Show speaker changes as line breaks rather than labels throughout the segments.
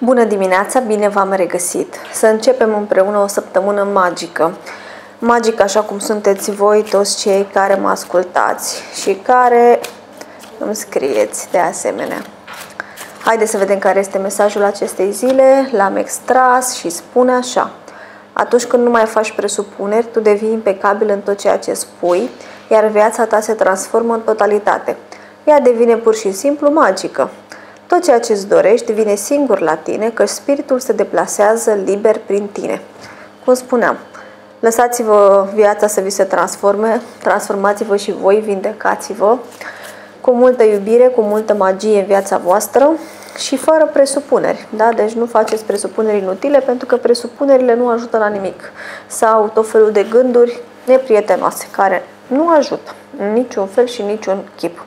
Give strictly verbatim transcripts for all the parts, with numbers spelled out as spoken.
Bună dimineața, bine v-am regăsit! Să începem împreună o săptămână magică. Magică așa cum sunteți voi, toți cei care mă ascultați și care îmi scrieți de asemenea. Haideți să vedem care este mesajul acestei zile. L-am extras și spune așa. Atunci când nu mai faci presupuneri, tu devii impecabil în tot ceea ce spui, iar viața ta se transformă în totalitate. Ea devine pur și simplu magică. Tot ceea ce îți dorești vine singur la tine, că spiritul se deplasează liber prin tine. Cum spuneam, lăsați-vă viața să vi se transforme, transformați-vă și voi, vindecați-vă cu multă iubire, cu multă magie în viața voastră și fără presupuneri. Da? Deci nu faceți presupuneri inutile, pentru că presupunerile nu ajută la nimic. Sau tot felul de gânduri neprietenoase, care nu ajută în niciun fel și niciun chip.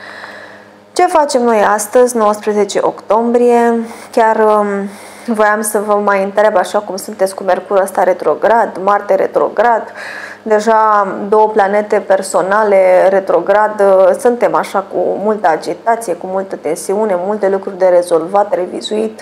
Ce facem noi astăzi, nouăsprezece octombrie? Chiar um, voiam să vă mai întreb, așa cum sunteți cu Mercur ăsta retrograd, Marte retrograd, deja două planete personale retrograd, suntem așa cu multă agitație, cu multă tensiune, multe lucruri de rezolvat, revizuit,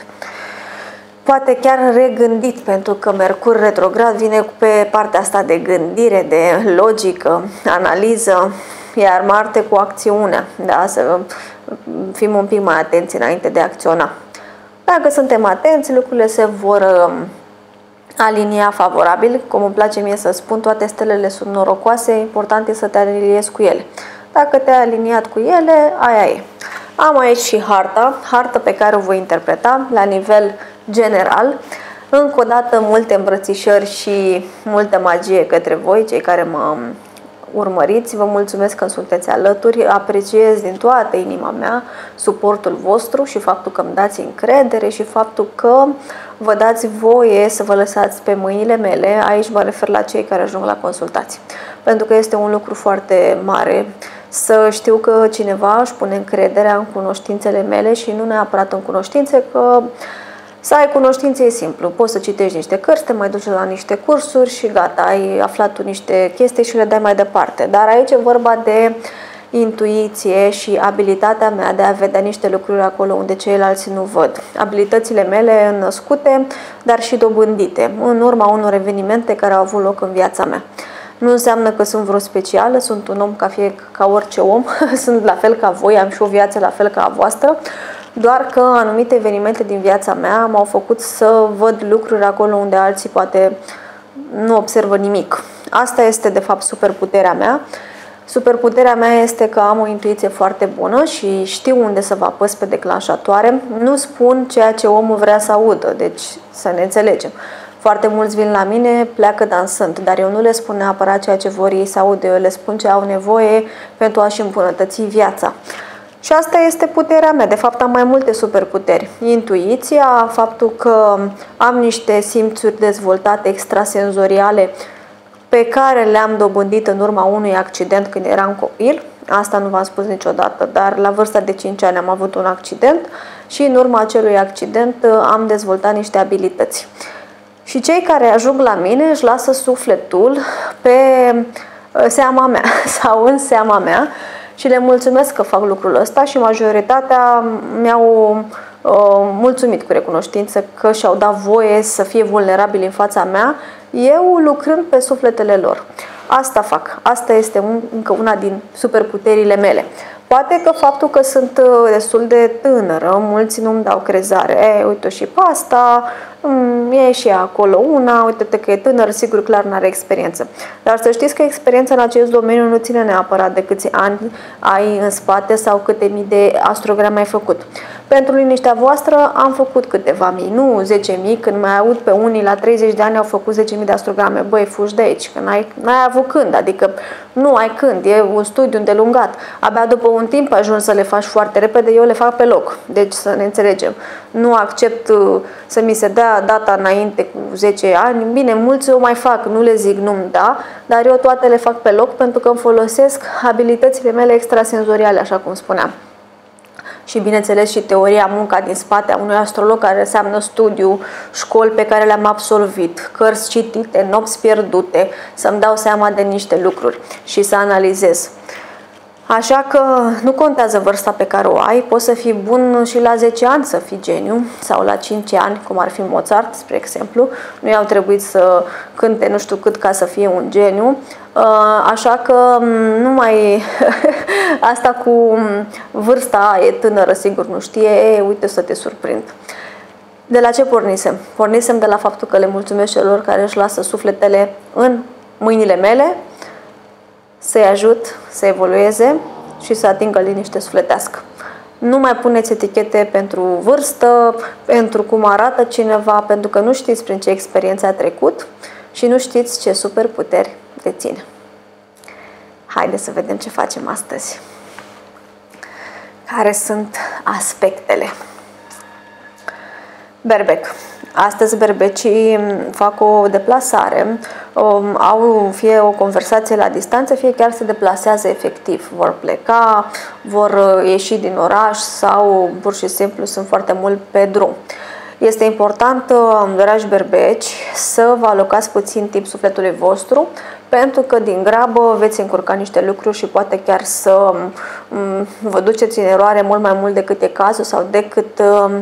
poate chiar regândit, pentru că Mercur retrograd vine pe partea asta de gândire, de logică, analiză, iar Marte cu acțiunea, da? Să fim un pic mai atenți înainte de a acționa. Dacă suntem atenți, lucrurile se vor alinia favorabil. Cum îmi place mie să spun, toate stelele sunt norocoase, important e să te aliniezi cu ele. Dacă te-ai aliniat cu ele, aia e. Am aici și harta, harta pe care o voi interpreta la nivel general. Încă o dată, multe îmbrățișări și multă magie către voi, cei care mă urmăriți. Vă mulțumesc că sunteți alături, apreciez din toată inima mea suportul vostru și faptul că îmi dați încredere și faptul că vă dați voie să vă lăsați pe mâinile mele. Aici mă refer la cei care ajung la consultații, pentru că este un lucru foarte mare să știu că cineva își pune încrederea în cunoștințele mele și nu neapărat în cunoștințe, că să ai cunoștințe e simplu. Poți să citești niște cărți, te mai duci la niște cursuri și gata, ai aflat tu niște chestii și le dai mai departe. Dar aici e vorba de intuiție și abilitatea mea de a vedea niște lucruri acolo unde ceilalți nu văd. Abilitățile mele născute, dar și dobândite, în urma unor evenimente care au avut loc în viața mea. Nu înseamnă că sunt vreo specială, sunt un om ca, fie, ca orice om, sunt la fel ca voi, am și o viață la fel ca a voastră, doar că anumite evenimente din viața mea m-au făcut să văd lucruri acolo unde alții poate nu observă nimic. Asta este de fapt superputerea mea. Superputerea mea este că am o intuiție foarte bună și știu unde să vă apăs pe declanșatoare. Nu spun ceea ce omul vrea să audă, deci să ne înțelegem. Foarte mulți vin la mine, pleacă dansând, dar eu nu le spun neapărat ceea ce vor ei să audă, eu le spun ce au nevoie pentru a-și îmbunătăți viața. Și asta este puterea mea. De fapt, am mai multe superputeri. Intuiția, faptul că am niște simțuri dezvoltate extrasenzoriale pe care le-am dobândit în urma unui accident când eram copil. Asta nu v-am spus niciodată, dar la vârsta de cinci ani am avut un accident și în urma acelui accident am dezvoltat niște abilități. Și cei care ajung la mine își lasă sufletul pe seama mea sau în seama mea și le mulțumesc că fac lucrul ăsta și majoritatea mi-au uh, mulțumit cu recunoștință că și-au dat voie să fie vulnerabili în fața mea, eu lucrând pe sufletele lor. Asta fac. Asta este un, încă una din superputerile mele. Poate că faptul că sunt destul de tânără, mulți nu-mi dau crezare. E, uite și pe asta, e și acolo una, uite-te că e tânăr, sigur, clar n-are experiență. Dar să știți că experiența în acest domeniu nu ține neapărat de câți ani ai în spate sau câte mii de astrograme ai făcut. Pentru liniștea voastră am făcut câteva mii, nu zece mii, când mai aud pe unii la treizeci de ani au făcut zece mii de astrograme. Băi, fugi de aici, că n-ai, n-ai avut când, adică nu ai când, e un studiu îndelungat. Abia după un timp ajungi să le faci foarte repede, eu le fac pe loc. Deci să ne înțelegem. Nu accept uh, să mi se dea data înainte cu zece ani. Bine, mulți o mai fac, nu le zic nu-mi da, dar eu toate le fac pe loc pentru că îmi folosesc abilitățile mele extrasenzoriale, așa cum spuneam. Și bineînțeles și teoria, munca din spate a unui astrolog, care înseamnă studiu, școli pe care le-am absolvit, cărți citite, nopți pierdute, să-mi dau seama de niște lucruri și să analizez. Așa că nu contează vârsta pe care o ai, poți să fii bun și la zece ani să fii geniu sau la cinci ani, cum ar fi Mozart, spre exemplu. Nu i-au trebuit să cânte nu știu cât ca să fie un geniu. Așa că nu mai asta cu vârsta e tânără, sigur nu știe, e, uite să te surprind. De la ce pornisem? Pornisem de la faptul că le mulțumesc celor care își lasă sufletele în mâinile mele, să-i ajut să evolueze și să atingă liniște sufletească. Nu mai puneți etichete pentru vârstă, pentru cum arată cineva, pentru că nu știți prin ce experiență a trecut și nu știți ce superputeri deține. Haideți să vedem ce facem astăzi. Care sunt aspectele? Berbec. Astăzi berbecii fac o deplasare, au fie o conversație la distanță, fie chiar se deplasează efectiv. Vor pleca, vor ieși din oraș sau pur și simplu sunt foarte mult pe drum. Este important, dragi berbeci, să vă alocați puțin timp sufletului vostru, pentru că din grabă veți încurca niște lucruri și poate chiar să vă duceți în eroare mult mai mult decât e cazul sau decât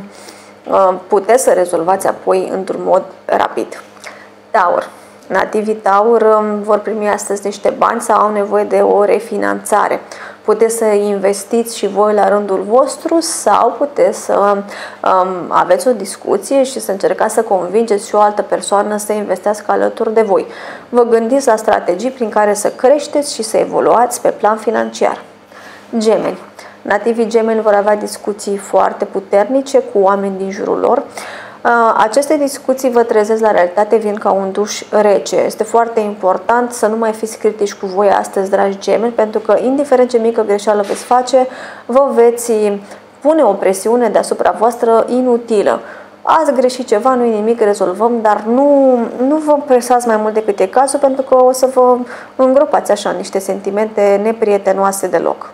puteți să rezolvați apoi într-un mod rapid. Taur. Nativii Taur vor primi astăzi niște bani sau au nevoie de o refinanțare. Puteți să investiți și voi la rândul vostru sau puteți să um, aveți o discuție și să încercați să convingeți și o altă persoană să investească alături de voi. Vă gândiți la strategii prin care să creșteți și să evoluați pe plan financiar. Gemeni. Nativii Gemeni vor avea discuții foarte puternice cu oameni din jurul lor. Aceste discuții vă trezesc la realitate, vin ca un duș rece. Este foarte important să nu mai fiți critici cu voi astăzi, dragi Gemeni, pentru că, indiferent ce mică greșeală veți face, vă veți pune o presiune deasupra voastră inutilă. Ați greșit ceva, nu-i nimic, rezolvăm, dar nu, nu vă presați mai mult decât e cazul, pentru că o să vă îngropați așa în niște sentimente neprietenoase deloc.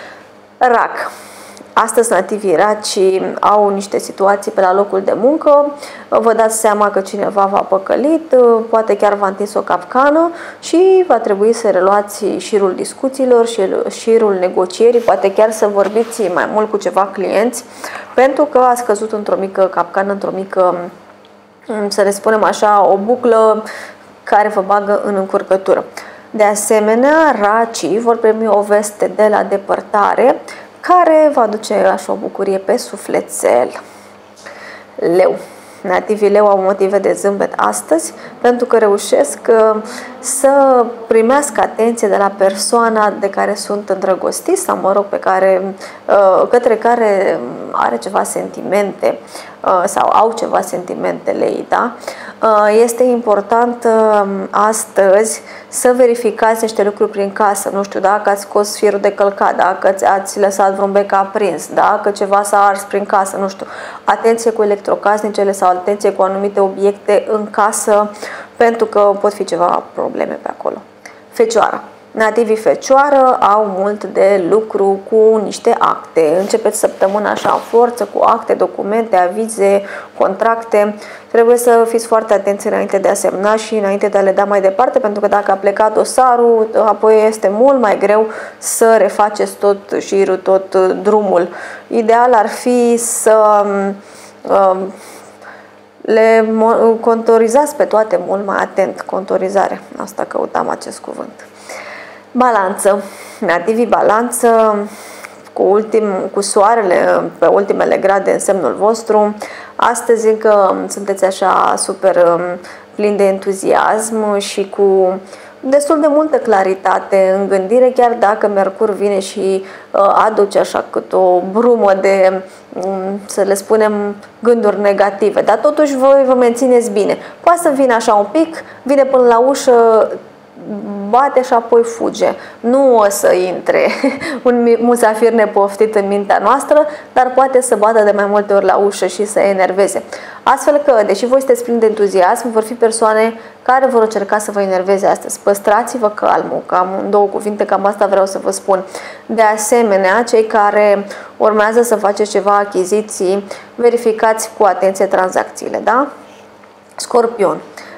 Rac. Astăzi nativii raci au niște situații pe la locul de muncă, vă dați seama că cineva v-a păcălit, poate chiar v-a întins o capcană și va trebui să reluați șirul discuțiilor, șirul negocierii, poate chiar să vorbiți mai mult cu ceva clienți, pentru că ați căzut într-o mică capcană, într-o mică, să le spunem așa, o buclă care vă bagă în încurcătură. De asemenea, racii vor primi o veste de la depărtare, care va aduce așa o bucurie pe sufletel. Leu. Nativii Leu au motive de zâmbet astăzi pentru că reușesc să primească atenție de la persoana de care sunt îndrăgostiți sau, mă rog, pe care, către care are ceva sentimente sau au ceva sentimente lei, da? Este important astăzi să verificați niște lucruri prin casă, nu știu, dacă ați scos firul de călcat, dacă ați lăsat vreun bec aprins, dacă ceva s-a ars prin casă, nu știu. Atenție cu electrocasnicele sau atenție cu anumite obiecte în casă, pentru că pot fi ceva probleme pe acolo. Fecioara. Nativii Fecioară au mult de lucru cu niște acte. Începeți săptămâna așa în forță cu acte, documente, avize, contracte. Trebuie să fiți foarte atenți înainte de a semna și înainte de a le da mai departe, pentru că dacă a plecat dosarul, apoi este mult mai greu să refaceți tot șirul, tot drumul. Ideal ar fi să um, le contorizați pe toate mult mai atent. Contorizare. Asta căutam acest cuvânt. Balanță. Nativii Balanță, cu, ultim, cu soarele pe ultimele grade în semnul vostru, astăzi încă sunteți așa super plini de entuziasm și cu destul de multă claritate în gândire, chiar dacă Mercur vine și aduce așa cât o brumă de, să le spunem, gânduri negative, dar totuși voi vă mențineți bine. Poate să vină așa un pic, vine până la ușă, bate și apoi fuge. Nu o să intre un musafir nepoftit în mintea noastră, dar poate să bată de mai multe ori la ușă și să enerveze. Astfel că, deși voi sunteți plini de entuziasm, vor fi persoane care vor încerca să vă enerveze astăzi. Păstrați-vă calmul, cam în două cuvinte, cam asta vreau să vă spun. De asemenea, cei care urmează să faceți ceva achiziții, verificați cu atenție tranzacțiile, da? Scorpion.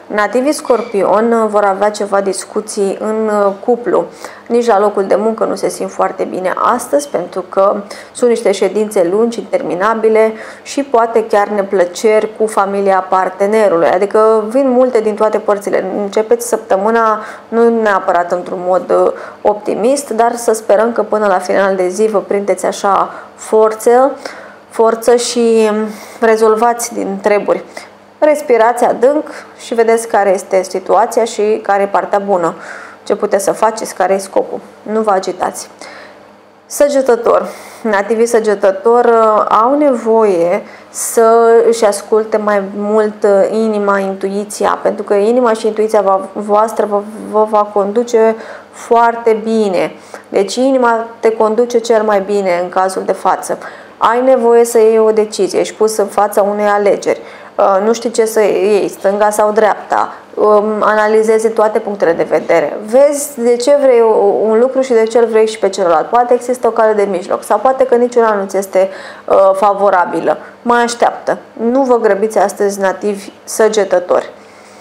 Nativii Scorpion vor avea ceva discuții în cuplu. Nici la locul de muncă nu se simt foarte bine astăzi, pentru că sunt niște ședințe lungi, interminabile și poate chiar neplăceri cu familia partenerului. Adică vin multe din toate părțile. Începeți săptămâna nu neapărat într-un mod optimist, dar să sperăm că până la final de zi vă prindeți așa forță, forță și rezolvați din treburi. Respirați adânc și vedeți care este situația și care e partea bună. Ce puteți să faceți, care e scopul. Nu vă agitați. Săgetător. Nativii săgetător au nevoie să își asculte mai mult inima, intuiția, pentru că inima și intuiția voastră vă, vă va conduce foarte bine. Deci inima te conduce cel mai bine în cazul de față. Ai nevoie să iei o decizie, ești pus în fața unei alegeri. Nu știi ce să iei, stânga sau dreapta, analizezi toate punctele de vedere, vezi de ce vrei un lucru și de ce îl vrei și pe celălalt. Poate există o cale de mijloc sau poate că niciuna nu ți este uh, favorabilă. Mai așteaptă. Nu vă grăbiți astăzi, nativi săgetători.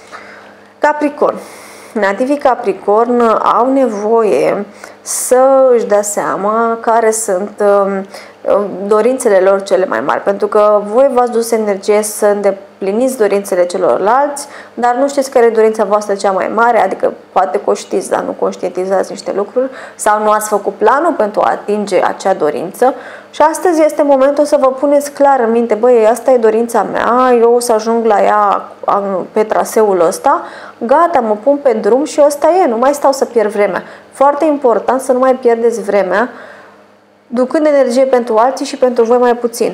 Capricorn. Nativii Capricorn au nevoie să își dea seama care sunt uh, dorințele lor cele mai mari, pentru că voi v-ați dus energie să îndepliniți dorințele celorlalți, dar nu știți care e dorința voastră cea mai mare, adică poate că o știți, dar nu conștientizați niște lucruri sau nu ați făcut planul pentru a atinge acea dorință și astăzi este momentul să vă puneți clar în minte, băi, asta e dorința mea, eu o să ajung la ea pe traseul ăsta, gata, mă pun pe drum și ăsta e, nu mai stau să pierd vremea. Foarte important să nu mai pierdeți vremea ducând energie pentru alții și pentru voi mai puțin.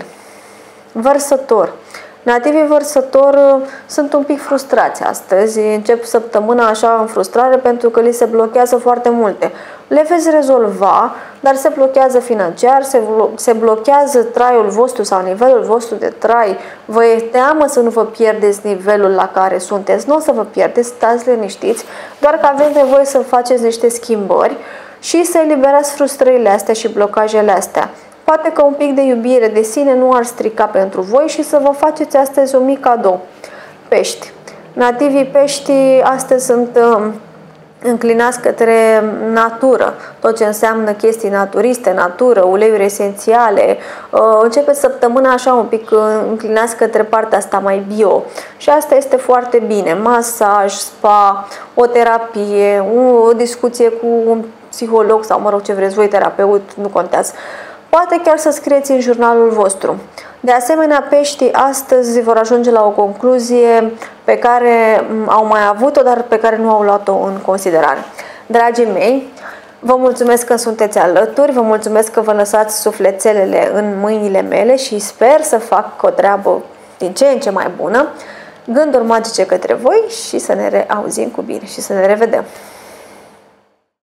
Vărsător. Nativii vărsător sunt un pic frustrați astăzi. Încep săptămâna așa în frustrare pentru că li se blochează foarte multe. Le veți rezolva, dar se blochează financiar, se, se blochează traiul vostru sau nivelul vostru de trai. Vă e teamă să nu vă pierdeți nivelul la care sunteți. Nu o să vă pierdeți, stați liniștiți, doar că aveți nevoie să faceți niște schimbări și să eliberați frustrările astea și blocajele astea. Poate că un pic de iubire de sine nu ar strica pentru voi și să vă faceți astăzi un mic cadou. Pești. Nativii pești astăzi sunt uh, înclinați către natură, tot ce înseamnă chestii naturiste, natură, uleiuri esențiale. Uh, începeți săptămâna așa un pic uh, înclinați către partea asta mai bio și asta este foarte bine. Masaj, spa, o terapie, o, o discuție cu un psiholog sau mă rog ce vreți voi, terapeut, nu contează. Poate chiar să scrieți în jurnalul vostru. De asemenea, peștii astăzi vor ajunge la o concluzie pe care au mai avut-o, dar pe care nu au luat-o în considerare. Dragii mei, vă mulțumesc că sunteți alături, vă mulțumesc că vă lăsați sufletelele în mâinile mele și sper să fac o treabă din ce în ce mai bună. Gânduri magice către voi și să ne reauzim cu bine și să ne revedem!